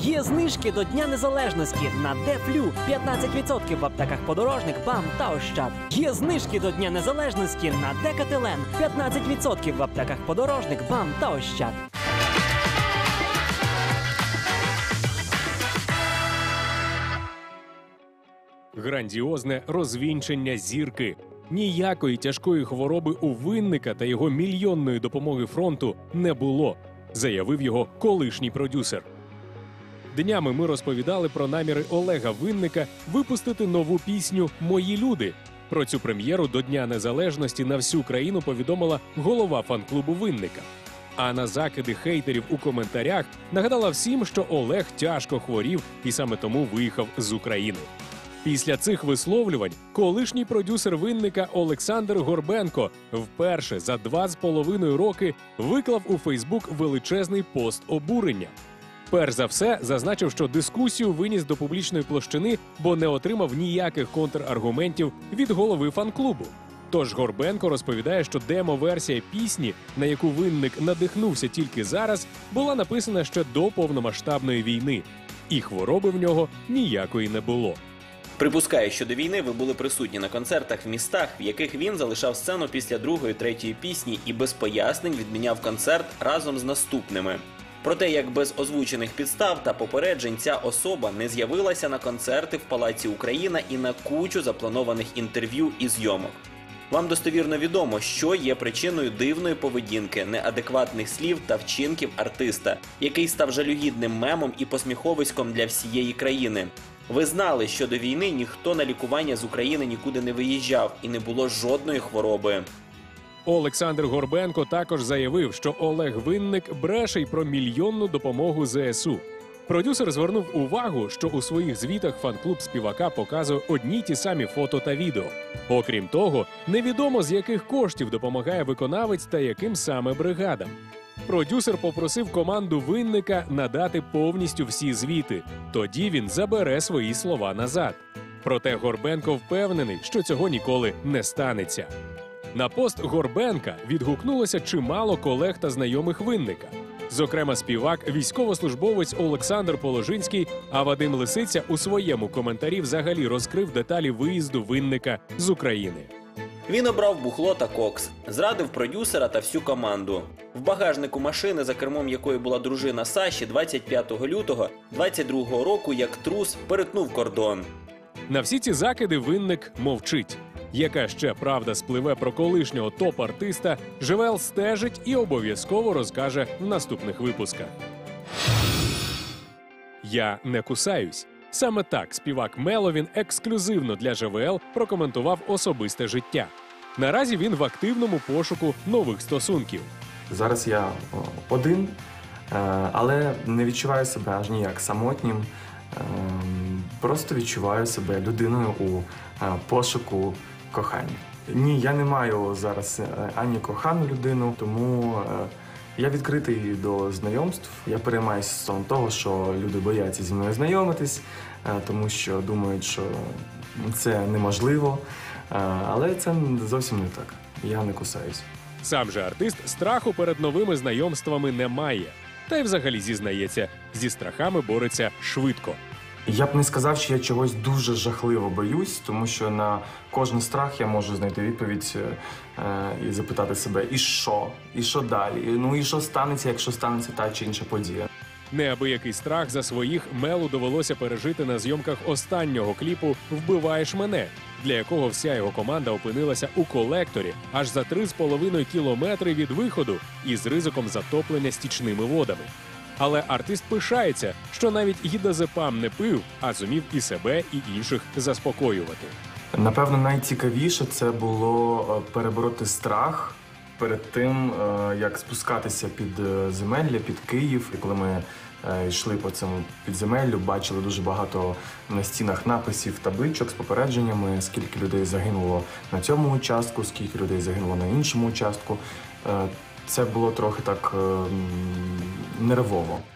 Є знижки до Дня Незалежності на Дефлю 15% в аптеках Подорожник, БАМ та Ощад. Є знижки до Дня Незалежності на Декателен 15% в аптеках Подорожник, БАМ та Ощад. Грандіозне розвінчення зірки. Ніякої тяжкої хвороби у Винника та його мільйонної допомоги фронту не було, заявив його колишній продюсер. Днями ми розповідали про наміри Олега Винника випустити нову пісню «Мої люди». Про цю прем'єру до Дня Незалежності на всю країну повідомила голова фан-клубу Винника. А на закиди хейтерів у коментарях нагадала всім, що Олег тяжко хворів і саме тому виїхав з України. Після цих висловлювань колишній продюсер Винника Олександр Горбенко вперше за 2,5 роки виклав у Фейсбук величезний пост обурення. Перш за все, зазначив, що дискусію виніс до публічної площини, бо не отримав ніяких контраргументів від голови фан-клубу. Тож Горбенко розповідає, що демо-версія пісні, на яку Винник надихнувся тільки зараз, була написана ще до повномасштабної війни. І хвороби в нього ніякої не було. Припускаю, що до війни ви були присутні на концертах в містах, в яких він залишав сцену після другої, третьої пісні і без пояснень відміняв концерт разом з наступними. Про те, як без озвучених підстав та попереджень ця особа не з'явилася на концерти в Палаці Україна і на кучу запланованих інтерв'ю і зйомок. Вам достовірно відомо, що є причиною дивної поведінки, неадекватних слів та вчинків артиста, який став жалюгідним мемом і посміховиськом для всієї країни. Ви знали, що до війни ніхто на лікування з України нікуди не виїжджав і не було жодної хвороби. Олександр Горбенко також заявив, що Олег Винник бреше й про мільйонну допомогу ЗСУ. Продюсер звернув увагу, що у своїх звітах фан-клуб співака показує одні й ті самі фото та відео. Окрім того, невідомо, з яких коштів допомагає виконавець та яким саме бригадам. Продюсер попросив команду Винника надати повністю всі звіти. Тоді він забере свої слова назад. Проте Горбенко впевнений, що цього ніколи не станеться. На пост Горбенка відгукнулося чимало колег та знайомих Винника. Зокрема, співак, військовослужбовець Олександр Положинський, а Вадим Лисиця у своєму коментарі взагалі розкрив деталі виїзду Винника з України. Він обрав бухло та кокс, зрадив продюсера та всю команду. В багажнику машини, за кермом якої була дружина Саші, 25 лютого 22-го року як трус перетнув кордон. На всі ці закиди Винник мовчить. Яка ще правда спливе про колишнього топ-артиста, ЖВЛ стежить і обов'язково розкаже в наступних випусках. «Я не кусаюсь». Саме так співак Меловін ексклюзивно для ЖВЛ прокоментував особисте життя. Наразі він в активному пошуку нових стосунків. Зараз я один, але не відчуваю себе аж ніяк самотнім. Просто відчуваю себе людиною у пошуку кохання. Ні, я не маю зараз ані кохану людину, тому я відкритий до знайомств. Я переймаюся стосовно того, що люди бояться зі мною знайомитись, тому що думають, що це неможливо. Але це зовсім не так. Я не кусаюсь. Сам же артист страху перед новими знайомствами не має. Та й взагалі зізнається, зі страхами бореться швидко. Я б не сказав, що я чогось дуже жахливо боюсь, тому що на кожен страх я можу знайти відповідь і запитати себе, і що? І що далі? Ну і що станеться, якщо станеться та чи інша подія? Неабиякий страх за своїх Мелу довелося пережити на зйомках останнього кліпу «Вбиваєш мене», для якого вся його команда опинилася у колекторі аж за 3,5 кілометри від виходу із ризиком затоплення стічними водами. Але артист пишається, що навіть гідазепам не пив, а зумів і себе, і інших заспокоювати. Напевно, найцікавіше це було перебороти страх перед тим, як спускатися під земелля, під Київ. І коли ми йшли по цьому підземеллю, бачили дуже багато на стінах написів, табличок з попередженнями, скільки людей загинуло на цьому участку, скільки людей загинуло на іншому участку. Це було трохи так нервово.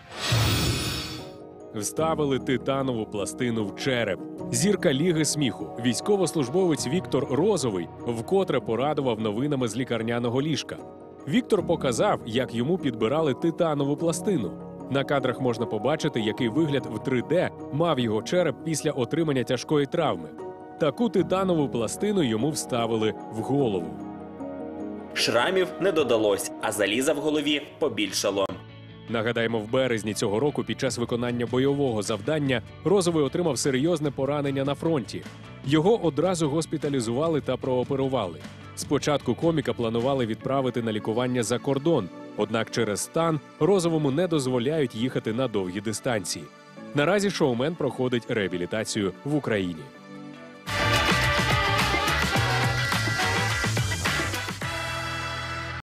Вставили титанову пластину в череп. Зірка Ліги сміху, військовослужбовець Віктор Розовий, вкотре порадував новинами з лікарняного ліжка. Віктор показав, як йому підбирали титанову пластину. На кадрах можна побачити, який вигляд в 3D мав його череп після отримання тяжкої травми. Таку титанову пластину йому вставили в голову. Шрамів не додалось, а заліза в голові побільшало. Нагадаємо, в березні цього року під час виконання бойового завдання Розовий отримав серйозне поранення на фронті. Його одразу госпіталізували та прооперували. Спочатку коміка планували відправити на лікування за кордон, однак через стан Розовому не дозволяють їхати на довгі дистанції. Наразі шоумен проходить реабілітацію в Україні.